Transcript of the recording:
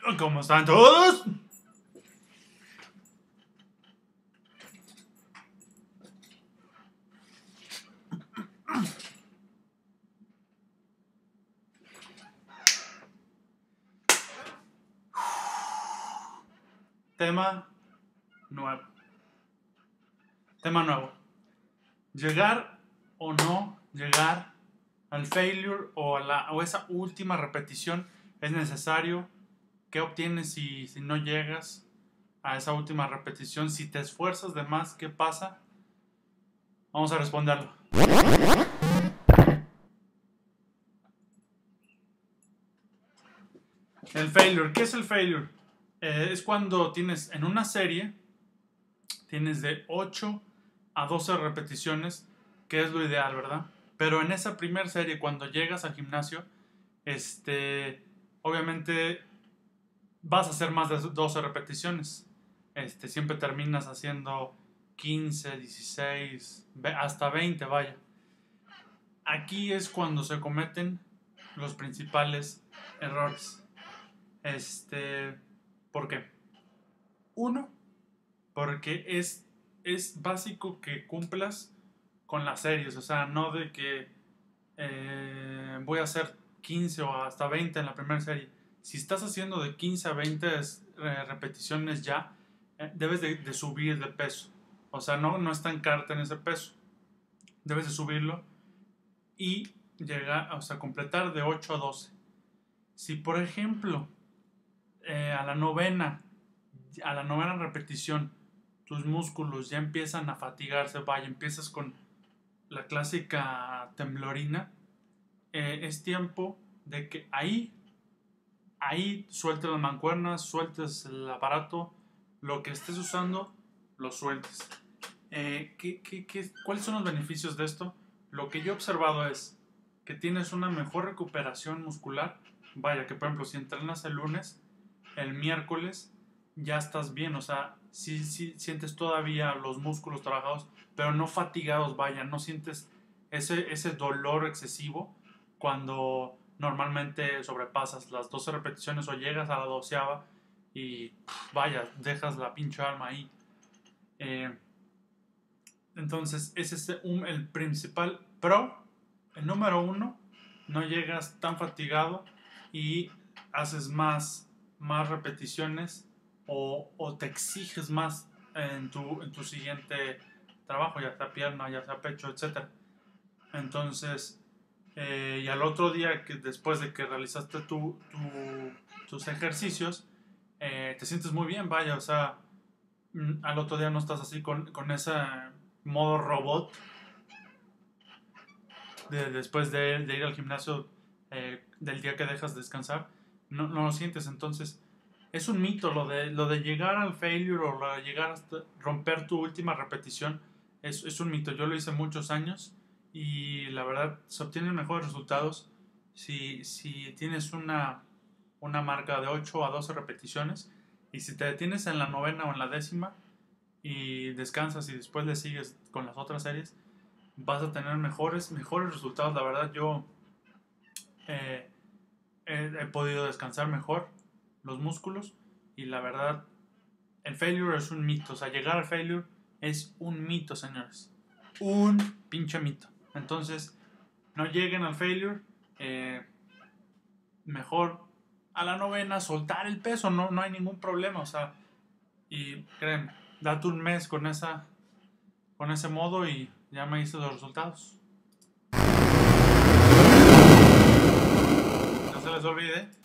¿Cómo están todos? Tema nuevo. Tema nuevo. Llegar o no llegar al failure o esa última repetición es necesario. ¿Qué obtienes si no llegas a esa última repetición? Si te esfuerzas de más, ¿qué pasa? Vamos a responderlo. El failure. ¿Qué es el failure? Es cuando tienes en una serie, tienes de 8 a 12 repeticiones, que es lo ideal, ¿verdad? Pero en esa primera serie, cuando llegas al gimnasio, obviamente vas a hacer más de 12 repeticiones. Siempre terminas haciendo 15, 16, hasta 20, vaya. Aquí es cuando se cometen los principales errores. ¿Por qué? Uno, porque es básico que cumplas con las series. O sea, no de que voy a hacer 15 o hasta 20 en la primera serie. Si estás haciendo de 15 a 20 repeticiones ya, debes de subir de peso. O sea, no estancarte en ese peso. Debes de subirlo y llegar, o sea, completar de 8 a 12. Si, por ejemplo, a la novena repetición tus músculos ya empiezan a fatigarse, vaya, empiezas con la clásica temblorina, es tiempo de que ahí sueltes las mancuernas, sueltes el aparato, lo que estés usando, lo sueltes. ¿Cuáles son los beneficios de esto? Lo que yo he observado es que tienes una mejor recuperación muscular. Vaya, que por ejemplo, si entrenas el lunes, el miércoles ya estás bien, o sea, sí sientes todavía los músculos trabajados, pero no fatigados, vaya, no sientes ese dolor excesivo cuando normalmente sobrepasas las 12 repeticiones o llegas a la 12ª y vaya, dejas la pinche alma ahí. Entonces, ese es el principal pro. El número 1, no llegas tan fatigado y haces más repeticiones o te exiges más en tu siguiente trabajo, ya sea pierna, ya sea pecho, etc. Entonces, y al otro día, que después de que realizaste tus ejercicios, te sientes muy bien, vaya, o sea, al otro día no estás así con ese modo robot después de ir al gimnasio, del día que dejas de descansar, no lo sientes. Entonces es un mito lo de llegar al failure o lo de llegar hasta romper tu última repetición. Es un mito. Yo lo hice muchos años y la verdad se obtienen mejores resultados si tienes una marca de 8 a 12 repeticiones, y si te detienes en la novena o en la 10ª y descansas y después le sigues con las otras series, vas a tener mejores resultados. La verdad, yo he podido descansar mejor los músculos, y la verdad, el failure es un mito. O sea, llegar al failure es un mito, señores. Un pinche mito. Entonces, no lleguen al failure. Mejor a la novena soltar el peso, no hay ningún problema. O sea, y créeme, date un mes con ese modo y ya me hice los resultados. No se les olvide